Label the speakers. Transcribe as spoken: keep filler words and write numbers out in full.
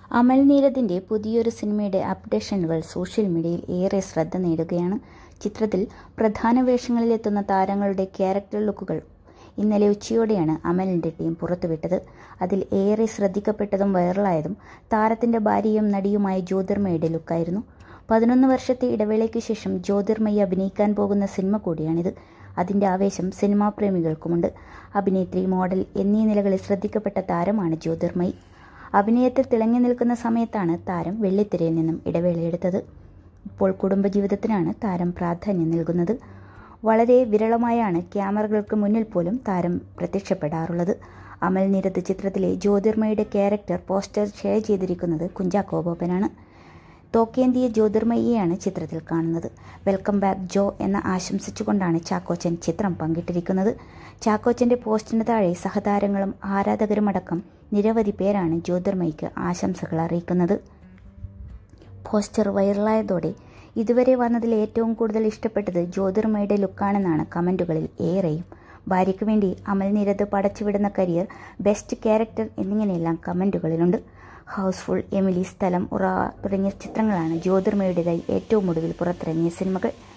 Speaker 1: അമൽ നീരദിന്റെ പുതിയൊരു സിനിമയുടെ അപ്ഡേഷനുകൾ സോഷ്യൽ മീഡിയയിൽ ഏറെ ശ്രദ്ധ നേടുകയാണ്. ചിത്രത്തിൽ പ്രധാന വേഷങ്ങളിലെത്തുന്ന താരങ്ങളുടെ ക്യാരക്ടർ ലുക്കുകൾ ഇന്നലെ ഉച്ചയോടെയാണ് അമലിന്റെ ടീം പുറത്തുവിട്ടത്. അതിൽ ഏറെ ശ്രദ്ധിക്കപ്പെട്ടതും വൈറലായതും താരത്തിന്റെ ഭാര്യയും നടിയുമായ ജ്യോതിർമയുടെ ലുക്കായിരുന്നു. പതിനൊന്ന് വർഷത്തെ ഇടവേളയ്ക്ക് ശേഷം ജ്യോതിർമയി അഭിനയിക്കാൻ പോകുന്ന സിനിമ കൂടിയാണിത്. അതിന്റെ ആവേശം സിനിമാ പ്രേമികൾക്കുമുണ്ട്. അഭിനേത്രി, മോഡൽ എന്നീ നിലകളിൽ ശ്രദ്ധിക്കപ്പെട്ട താരമാണ് ജ്യോതിർമയി. അഭിനയത്തിൽ തിളങ്ങി നിൽക്കുന്ന സമയത്താണ് താരം വെള്ളിത്തിരയിൽ നിന്നും ഇടവേളയെടുത്തത്. ഇപ്പോൾ കുടുംബജീവിതത്തിനാണ് താരം പ്രാധാന്യം നൽകുന്നത്. വളരെ വിരളമായാണ് ക്യാമറകൾക്ക് മുന്നിൽ പോലും താരം പ്രത്യക്ഷപ്പെടാറുള്ളത്. അമൽ നീരദ് ചിത്രത്തിലെ ജ്യോതിർമയുടെ ക്യാരക്ടർ പോസ്റ്റർ ഷെയർ ചെയ്തിരിക്കുന്നത് കുഞ്ചാക്കോ ബോബനാണ്. തോക്കേന്തിയ ജ്യോതിർമയിയെയാണ് ചിത്രത്തിൽ കാണുന്നത്. വെൽക്കം ബാക്ക് ജോ എന്ന് ആശംസിച്ചുകൊണ്ടാണ് ചാക്കോച്ചൻ ചിത്രം പങ്കിട്ടിരിക്കുന്നത്. ചാക്കോച്ചന്റെ പോസ്റ്റിന് താഴെ സഹതാരങ്ങളും ആരാധകരുമടക്കം നിരവധി പേരാണ് ജ്യോതിർമയിക്ക് ആശംസകൾ അറിയിക്കുന്നത്. പോസ്റ്റർ വൈറലായതോടെ ഇതുവരെ വന്നതിൽ ഏറ്റവും കൂടുതൽ ഇഷ്ടപ്പെട്ടത് ജ്യോതിർമയുടെ ലുക്കാണെന്നാണ് കമന്റുകളിൽ ഏറെയും. ഭാര്യയ്ക്ക് വേണ്ടി അമൽ നീരദ് പടച്ചുവിടുന്ന കരിയർ, ബെസ്റ്റ് ക്യാരക്ടർ എന്നിങ്ങനെയെല്ലാം കമന്റുകളിലുണ്ട്. ഹൗസ്ഫുൾ, എമിലി, സ്ഥലം, ഉറ തുടങ്ങിയ ചിത്രങ്ങളാണ് ജ്യോതിർമയുടേതായി ഏറ്റവും ഒടുവിൽ പുറത്തിറങ്ങിയ സിനിമകൾ.